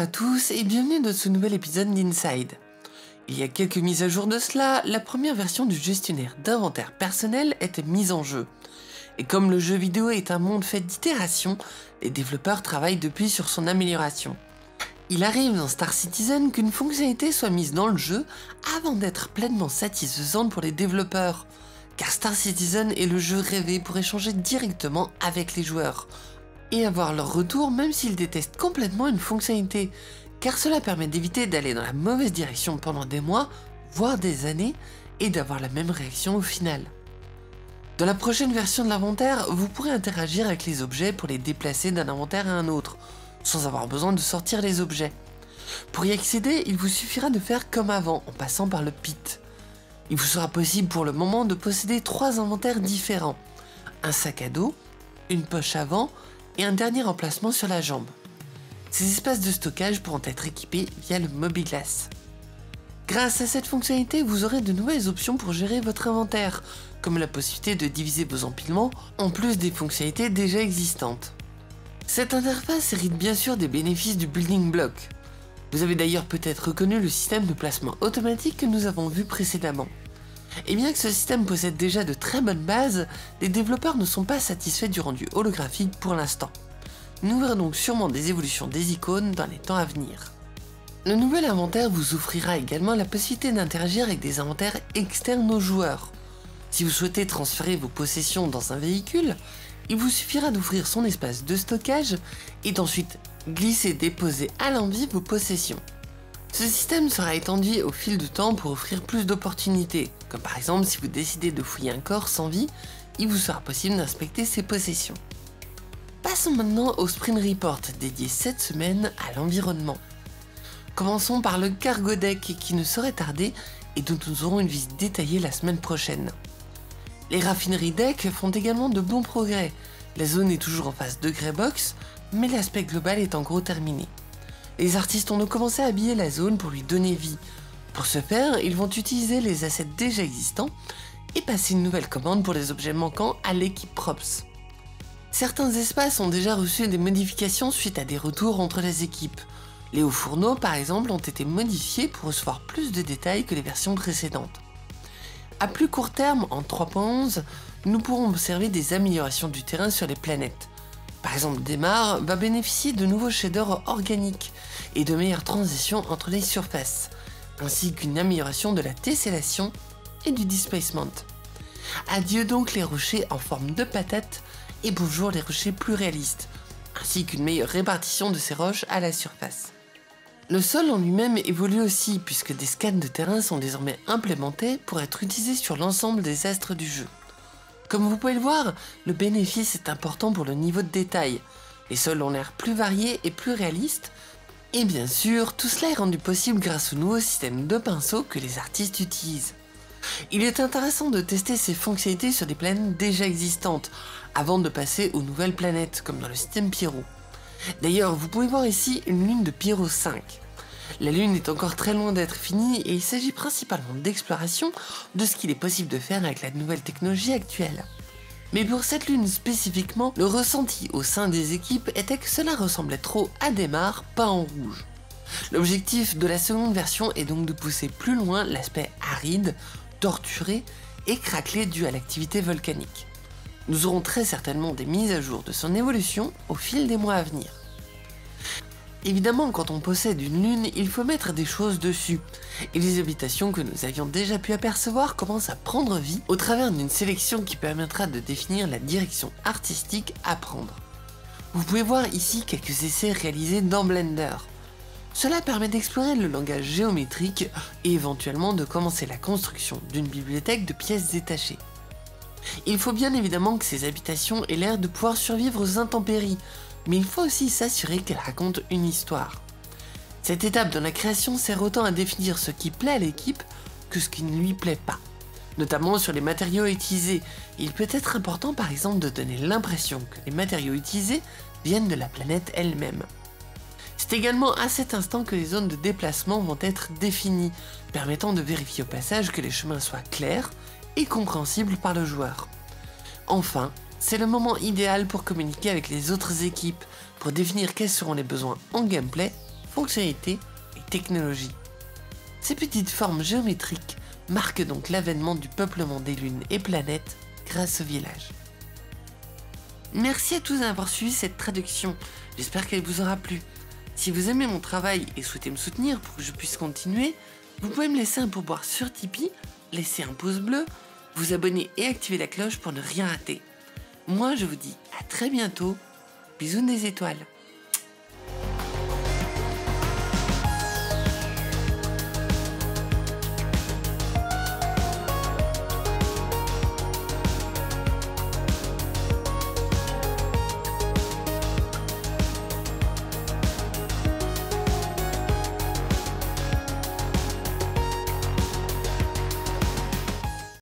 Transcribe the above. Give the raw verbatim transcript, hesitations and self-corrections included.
à tous et bienvenue dans ce nouvel épisode d'Inside. Il y a quelques mises à jour de cela, la première version du gestionnaire d'inventaire personnel était mise en jeu. Et comme le jeu vidéo est un monde fait d'itérations, les développeurs travaillent depuis sur son amélioration. Il arrive dans Star Citizen qu'une fonctionnalité soit mise dans le jeu avant d'être pleinement satisfaisante pour les développeurs. Car Star Citizen est le jeu rêvé pour échanger directement avec les joueurs et avoir leur retour même s'ils détestent complètement une fonctionnalité, car cela permet d'éviter d'aller dans la mauvaise direction pendant des mois, voire des années, et d'avoir la même réaction au final. Dans la prochaine version de l'inventaire, vous pourrez interagir avec les objets pour les déplacer d'un inventaire à un autre, sans avoir besoin de sortir les objets. Pour y accéder, il vous suffira de faire comme avant, en passant par le pit. Il vous sera possible pour le moment de posséder trois inventaires différents, un sac à dos, une poche avant et un dernier emplacement sur la jambe. Ces espaces de stockage pourront être équipés via le Mobi-Glass. Grâce à cette fonctionnalité, vous aurez de nouvelles options pour gérer votre inventaire, comme la possibilité de diviser vos empilements en plus des fonctionnalités déjà existantes. Cette interface hérite bien sûr des bénéfices du Building Block. Vous avez d'ailleurs peut-être reconnu le système de placement automatique que nous avons vu précédemment. Et bien que ce système possède déjà de très bonnes bases, les développeurs ne sont pas satisfaits du rendu holographique pour l'instant. Nous verrons donc sûrement des évolutions des icônes dans les temps à venir. Le nouvel inventaire vous offrira également la possibilité d'interagir avec des inventaires externes aux joueurs. Si vous souhaitez transférer vos possessions dans un véhicule, il vous suffira d'ouvrir son espace de stockage et d'ensuite glisser déposer à l'envie vos possessions. Ce système sera étendu au fil du temps pour offrir plus d'opportunités, comme par exemple si vous décidez de fouiller un corps sans vie, il vous sera possible d'inspecter ses possessions. Passons maintenant au Sprint Report dédié cette semaine à l'environnement. Commençons par le Cargo Deck qui ne saurait tarder et dont nous aurons une visite détaillée la semaine prochaine. Les raffineries deck font également de bons progrès, la zone est toujours en phase de Greybox, mais l'aspect global est en gros terminé. Les artistes ont donc commencé à habiller la zone pour lui donner vie. Pour ce faire, ils vont utiliser les assets déjà existants et passer une nouvelle commande pour les objets manquants à l'équipe Props. Certains espaces ont déjà reçu des modifications suite à des retours entre les équipes. Les hauts fourneaux par exemple ont été modifiés pour recevoir plus de détails que les versions précédentes. À plus court terme, en trois point onze, nous pourrons observer des améliorations du terrain sur les planètes. Par exemple, Démarre va bénéficier de nouveaux shaders organiques et de meilleures transitions entre les surfaces, ainsi qu'une amélioration de la tessellation et du displacement. Adieu donc les rochers en forme de patate et bonjour les rochers plus réalistes, ainsi qu'une meilleure répartition de ces roches à la surface. Le sol en lui-même évolue aussi puisque des scans de terrain sont désormais implémentés pour être utilisés sur l'ensemble des astres du jeu. Comme vous pouvez le voir, le bénéfice est important pour le niveau de détail. Les sols ont l'air plus variés et plus réalistes. Et bien sûr, tout cela est rendu possible grâce au nouveau système de pinceaux que les artistes utilisent. Il est intéressant de tester ces fonctionnalités sur des planètes déjà existantes, avant de passer aux nouvelles planètes, comme dans le système Pyro. D'ailleurs, vous pouvez voir ici une lune de Pyro cinq. La lune est encore très loin d'être finie et il s'agit principalement d'exploration de ce qu'il est possible de faire avec la nouvelle technologie actuelle. Mais pour cette lune spécifiquement, le ressenti au sein des équipes était que cela ressemblait trop à Démarre, pas en rouge. L'objectif de la seconde version est donc de pousser plus loin l'aspect aride, torturé et craquelé dû à l'activité volcanique. Nous aurons très certainement des mises à jour de son évolution au fil des mois à venir. Évidemment, quand on possède une lune, il faut mettre des choses dessus, et les habitations que nous avions déjà pu apercevoir commencent à prendre vie au travers d'une sélection qui permettra de définir la direction artistique à prendre. Vous pouvez voir ici quelques essais réalisés dans Blender. Cela permet d'explorer le langage géométrique et éventuellement de commencer la construction d'une bibliothèque de pièces détachées. Il faut bien évidemment que ces habitations aient l'air de pouvoir survivre aux intempéries, mais il faut aussi s'assurer qu'elles racontent une histoire. Cette étape dans la création sert autant à définir ce qui plaît à l'équipe que ce qui ne lui plaît pas. Notamment sur les matériaux utilisés, il peut être important par exemple de donner l'impression que les matériaux utilisés viennent de la planète elle-même. C'est également à cet instant que les zones de déplacement vont être définies, permettant de vérifier au passage que les chemins soient clairs et compréhensibles par le joueur. Enfin, c'est le moment idéal pour communiquer avec les autres équipes, pour définir quels seront les besoins en gameplay fonctionnalités et technologies. Ces petites formes géométriques marquent donc l'avènement du peuplement des lunes et planètes grâce au village. Merci à tous d'avoir suivi cette traduction, j'espère qu'elle vous aura plu. Si vous aimez mon travail et souhaitez me soutenir pour que je puisse continuer, vous pouvez me laisser un pourboire sur Tipeee, laisser un pouce bleu, vous abonner et activer la cloche pour ne rien rater. Moi je vous dis à très bientôt, bisous des étoiles.